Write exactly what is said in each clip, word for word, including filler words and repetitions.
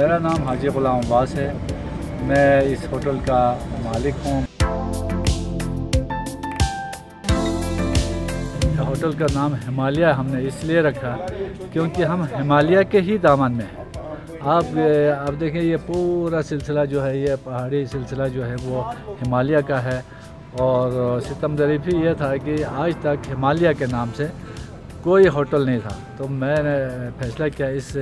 मेरा नाम हाजी गुलाम अब्बास है। मैं इस होटल का मालिक हूँ। होटल का नाम हिमालय हमने इसलिए रखा क्योंकि हम हिमालय के ही दामन में हैं। आप आप देखें, ये पूरा सिलसिला जो है, ये पहाड़ी सिलसिला जो है वो हिमालय का है। और सितम ज़रीफ़ी ये था कि आज तक हिमालय के नाम से कोई होटल नहीं था, तो मैंने फैसला किया इस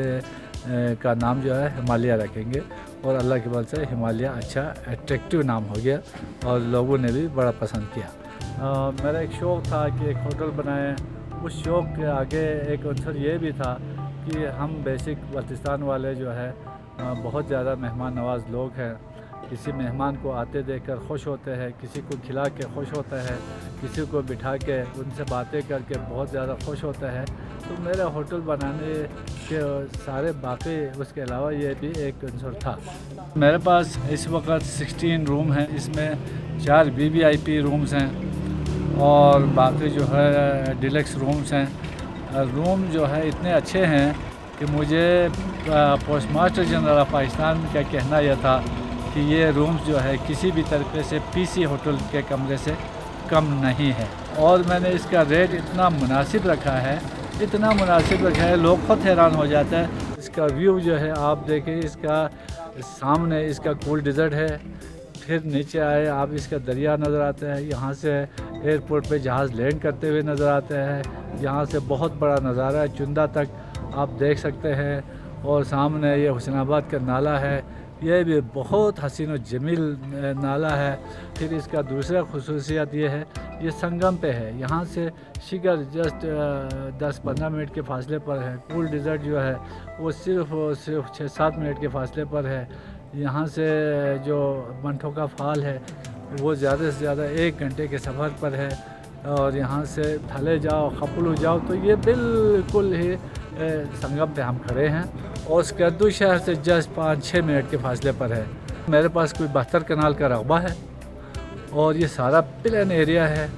का नाम जो है हिमालय रखेंगे। और अल्लाह के बल से हिमालय अच्छा अट्रैक्टिव नाम हो गया और लोगों ने भी बड़ा पसंद किया। आ, मेरा एक शौक़ था कि एक होटल बनाएं। उस शौक़ के आगे एक अंसर ये भी था कि हम बेसिक बल्तिस्तान वाले जो है बहुत ज़्यादा मेहमान नवाज लोग हैं। किसी मेहमान को आते देखकर खुश होते हैं, किसी को खिला के खुश होता है, किसी को बिठा के उनसे बातें करके बहुत ज़्यादा खुश होता है। तो मेरा होटल बनाने के सारे बाकी उसके अलावा ये भी एक अंसर था। मेरे पास इस वक्त सोलह रूम हैं। इसमें चार V V I P rooms हैं और बाकी जो है डिलक्स रूम्स हैं। रूम जो है इतने अच्छे हैं कि मुझे post master general of Pakistan का कहना यह था कि ये रूम्स जो है किसी भी तरीके से पीसी होटल के कमरे से कम नहीं है। और मैंने इसका रेट इतना मुनासिब रखा है, इतना मुनासिब रखा है, लोग खुद हैरान हो जाता है। इसका व्यू जो है आप देखें, इसका सामने इसका कूल डिज़र्ट है, फिर नीचे आए आप इसका दरिया नज़र आता है। यहाँ से एयरपोर्ट पे जहाज़ लैंड करते हुए नज़र आते हैं। यहाँ से बहुत बड़ा नज़ारा है, चुंदा तक आप देख सकते हैं। और सामने ये हुसैनाबाद का नाला है, ये भी बहुत हसीन और जमील नाला है। फिर इसका दूसरा खुसूसियत ये है, ये संगम पे है। यहाँ से शिगर जस्ट दस पंद्रह मिनट के फासले पर है। कूल डिज़र्ट जो है वो सिर्फ सिर्फ छः सात मिनट के फासले पर है। यहाँ से जो मंठोका फाल है वो ज़्यादा से ज़्यादा एक घंटे के सफ़र पर है। और यहाँ से थले जाओ, खपलू जाओ, तो ये बिल्कुल ही संगम पे हम खड़े हैं। और स्कर्दू शहर से जस्ट पाँच छः मिनट के फासले पर है। मेरे पास कोई बहत्तर कनाल का रकबा है और ये सारा प्लेन एरिया है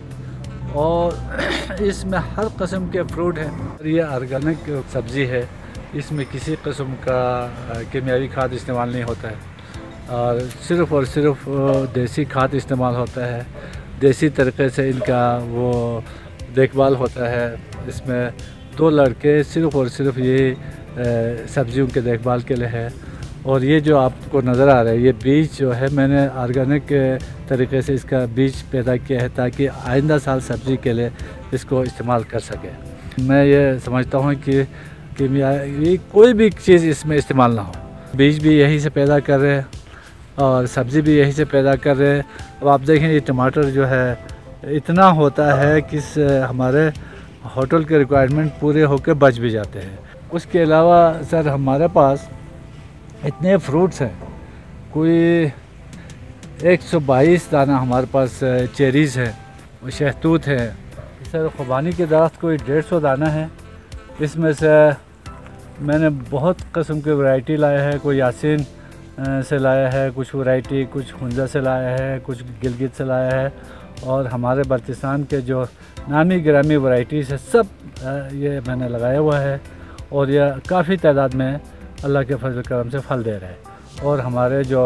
और इसमें हर किस्म के फ्रूट हैं। ये ऑर्गेनिक सब्ज़ी है, इसमें किसी किस्म का कीमियावी खाद इस्तेमाल नहीं होता है और सिर्फ़ और सिर्फ देसी खाद इस्तेमाल होता है। देसी तरीके से इनका वो देखभाल होता है। इसमें दो लड़के सिर्फ़ और सिर्फ ये सब्जियों के देखभाल के लिए है। और ये जो आपको नज़र आ रहा है, ये बीज जो है मैंने ऑर्गेनिक तरीके से इसका बीज पैदा किया है ताकि आइंदा साल सब्ज़ी के लिए इसको इस्तेमाल कर सके। मैं ये समझता हूँ कि कीमियावी कोई भी चीज़ इसमें इस्तेमाल ना हो। बीज भी यहीं से पैदा कर रहे हैं और सब्ज़ी भी यहीं से पैदा कर रहे हैं। अब आप देखें, ये टमाटर जो है इतना होता है कि हमारे होटल के रिक्वायरमेंट पूरे होकर बच भी जाते हैं। उसके अलावा सर हमारे पास इतने फ्रूट्स हैं, कोई एक सौ बाईस दाना हमारे पास चेरीज़ है, शहतूत है। सर खुबानी के दरख्त कोई डेढ़ सौ दाना है। इसमें से मैंने बहुत किस्म की वैरायटी लाया है। कोई यासीन से लाया है, कुछ वैरायटी कुछ हुंजा से लाया है, कुछ गिलगित से लाया है। और हमारे बल्तिस्तान के जो नामी गिरामी वैरायटीज़ है सब ये मैंने लगाया हुआ है। और यह काफ़ी तादाद में अल्लाह के फजल करम से फल दे रहे हैं और हमारे जो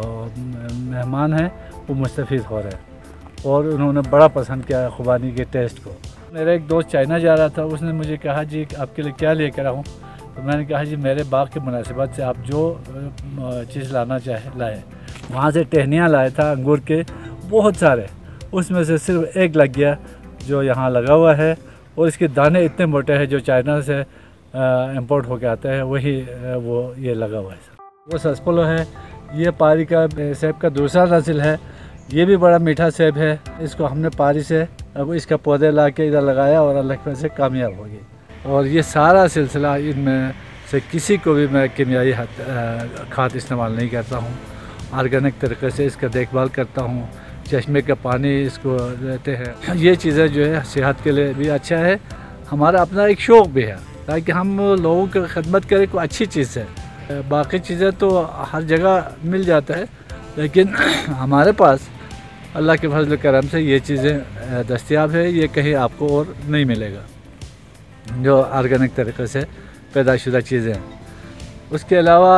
मेहमान हैं वो मुस्तफ़ीद हो रहे हैं और उन्होंने बड़ा पसंद किया खुबानी के टेस्ट को। मेरा एक दोस्त चाइना जा रहा था, उसने मुझे कहा जी आपके लिए क्या लेकर आऊँ। तो मैंने कहा जी मेरे बाग की मुनासिबत से आप जो चीज़ लाना चाहे लाए। वहाँ से टहनियाँ लाया था अंगूर के बहुत सारे, उसमें से सिर्फ एक लग गया जो यहाँ लगा हुआ है। और इसके दाने इतने मोटे हैं जो चाइना से इंपोर्ट होकर आता है, वही वो ये लगा हुआ है। वो सस्पोलो है, ये पारी का सेब का दूसरा नस्ल है। ये भी बड़ा मीठा सेब है। इसको हमने पारी से अब इसका पौधे ला के इधर लगाया और अल्लाह की वजह से कामयाब हो गई। और ये सारा सिलसिला, इनमें से किसी को भी मैं कीमियाई खाद इस्तेमाल नहीं करता हूँ। ऑर्गेनिक तरीके से इसका देखभाल करता हूँ। चश्मे का पानी इसको देते हैं। ये चीज़ें जो है सेहत के लिए भी अच्छा है। हमारा अपना एक शौक़ भी है ताकि हम लोगों की खिदमत करें, कोई अच्छी चीज़ है। बाकी चीज़ें तो हर जगह मिल जाता है, लेकिन हमारे पास अल्लाह के फजल करम से ये चीज़ें दस्तयाब है। ये कहीं आपको और नहीं मिलेगा जो ऑर्गेनिक तरीके से पैदाशुदा चीज़ें। उसके अलावा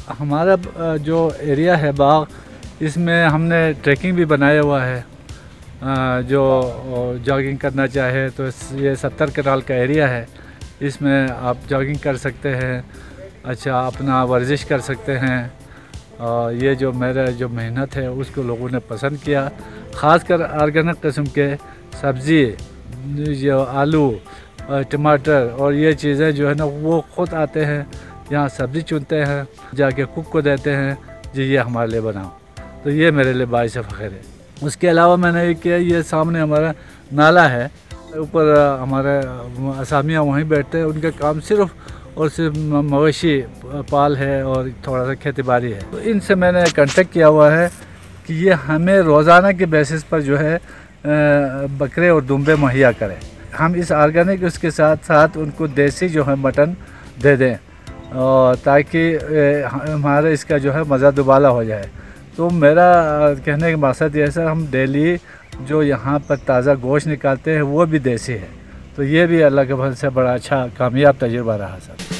हमारा जो एरिया है बाग, इसमें हमने ट्रैकिंग भी बनाया हुआ है। जो जॉगिंग करना चाहे तो ये सत्तर कनाल का एरिया है, इसमें आप जॉगिंग कर सकते हैं, अच्छा अपना वर्जिश कर सकते हैं। और ये जो मेरा जो मेहनत है उसको लोगों ने पसंद किया। ख़ासकर ऑर्गेनिक किस्म के सब्ज़ी, जो आलू, टमाटर और ये चीज़ें जो है ना, वो ख़ुद आते हैं यहाँ सब्ज़ी चुनते हैं, जाके कुक को देते हैं, जी ये हमारे लिए बनाओ। तो ये मेरे लिए बाइस फ़ख्र है। उसके अलावा मैंने ये किया, ये सामने हमारा नाला है, ऊपर हमारे असामियाँ वहीं बैठते हैं, उनका काम सिर्फ और सिर्फ मवेशी पाल है और थोड़ा सा खेती बाड़ी है। तो इनसे मैंने कांटेक्ट किया हुआ है कि ये हमें रोज़ाना के बेसिस पर जो है बकरे और दुम्बे मुहैया करें। हम इस ऑर्गेनिक उसके साथ साथ उनको देसी जो है मटन दे दें, और ताकि हमारे इसका जो है मज़ा दुबाला हो जाए। तो मेरा कहने का मकसद ये है सर, हम डेली जो यहाँ पर ताज़ा गोश्त निकालते हैं वो भी देसी है। तो ये भी अल्लाह के फजल से बड़ा अच्छा कामयाब तजुर्बा रहा सर।